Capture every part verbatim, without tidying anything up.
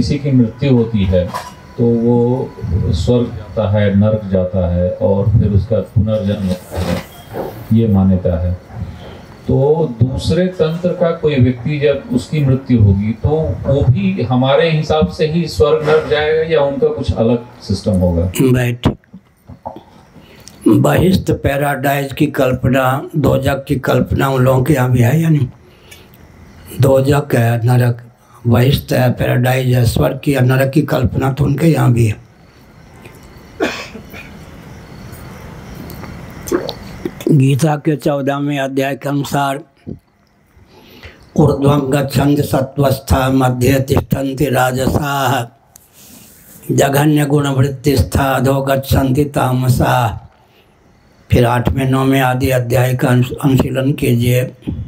किसी की मृत्यु होती है तो वो स्वर्ग जाता है, नरक जाता है और फिर उसका पुनर्जन्म होता है, ये मान्यता है। तो दूसरे तंत्र का कोई व्यक्ति जब उसकी मृत्यु होगी तो वो भी हमारे हिसाब से ही स्वर्ग नरक जाएगा या उनका कुछ अलग सिस्टम होगा? बैठ बहिष्ठ पैराडाइज की कल्पना, दोजक की कल्पना उन लोगों के यहाँ भी है या नहीं? दोजक है, नरक, बहिष्ठ है, पैराडाइज है, स्वर्ग की या नरक की कल्पना तो उनके यहाँ भी है। गीता के चौदहवें अध्याय के अनुसार ऊर्ध्वं गच्छन्ति सत्त्वस्था मध्ये तिष्ठन्ति राजसाः जघन्य गुणवृत्तिस्था अधो गच्छन्ति तामसाः। फिर आठवें नौवें आदि अध्याय का अनुशीलन कीजिए।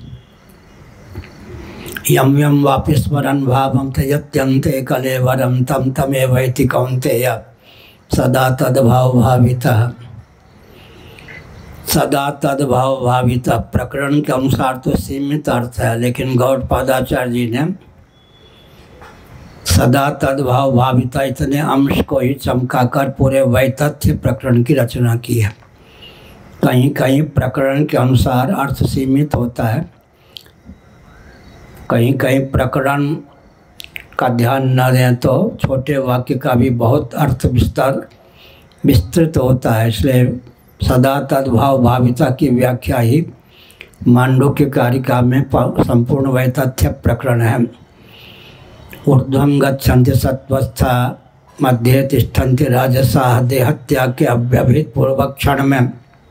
यम यम वापि स्मरन् भावं त्यजत्यन्ते कलेवरं तम तमेवैति कौन्तेय सदा तद्भाव भावितः। सदा तद्भाव भावितः प्रकरण के अनुसार तो सीमित अर्थ है, लेकिन गौड़पादाचार्य जी ने सदा तद्भाव भाविता इतने अंश को ही चमकाकर पूरे वैतथ्य प्रकरण की रचना की है। कहीं कहीं प्रकरण के अनुसार अर्थ सीमित होता है, कहीं कहीं प्रकरण का ध्यान न दें तो छोटे वाक्य का भी बहुत अर्थ विस्तार विस्तृत होता है। इसलिए सदा तद्भाव भाविता की व्याख्या ही मांडुक्य कारिका में संपूर्ण वैतथ्य प्रकरण है। ऊर्ध्वं गच्छन्ति सत्त्वस्था मध्ये तिष्ठन्ति राजसाः देहत्याग के अव्यवहित पूर्वक क्षण में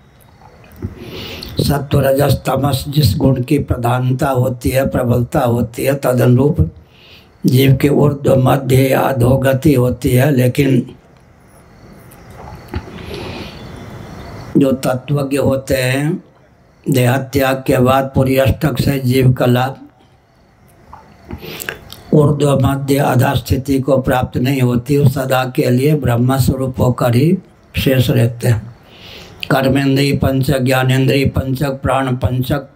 सत्व रजस तमस जिस गुण की प्रधानता होती है, प्रबलता होती है, तदनुरूप जीव के ऊर्ध्व मध्य या अधोगति होती है। लेकिन जो तत्वज्ञ होते हैं, देहत्याग के बाद पूरी अष्टक से जीव का लाभ ऊर्ध्व मध्य आधा स्थिति को प्राप्त नहीं होती, उस सदा के लिए ब्रह्म स्वरूप होकर ही शेष रहते हैं। कर्मेंद्रिय पंचक, ज्ञानेंद्रिय पंचक, प्राण पंचक,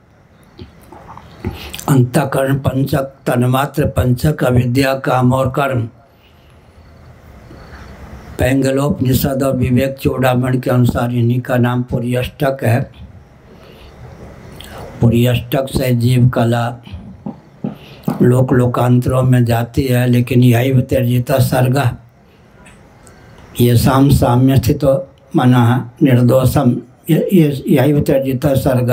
अंतःकरण पंचक, तन्मात्र पंचक, अविद्या, काम और कर्म, पैंगलोपनिषद और विवेक चूड़ामणि के अनुसार इन्हीं का नाम पूरी अष्टक है। पूरी अष्टक से जीव कला लोक लोकांतरों में जाती है, लेकिन यही वितर्जिता सर्ग ये साम साम्य स्थित मना निर्दोषम, यही वितर्जिता सर्ग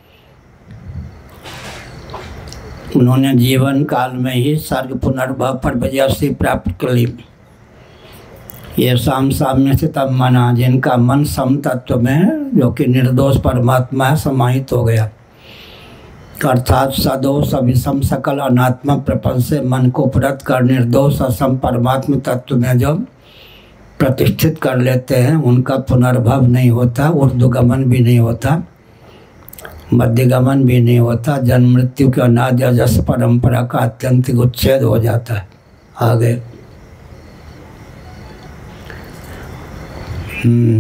उन्होंने जीवन काल में ही सर्ग पुनर्भव पर विजयश्री प्राप्त कर ली। ये साम साम्य स्थित मना, जिनका मन सम तत्व में जो कि निर्दोष परमात्मा है समाहित हो गया, अर्थात सदोष अभिसम सकल अनात्मा प्रपंच से मन को उपरत कर निर्दोष असम परमात्म तत्व में जो प्रतिष्ठित कर लेते हैं, उनका पुनर्भव नहीं होता, ऊर्ध्वगमन भी नहीं होता, मध्यगमन भी नहीं होता, जन्म मृत्यु के अनादि अजस परंपरा का अत्यंत उच्छेद हो जाता है। आगे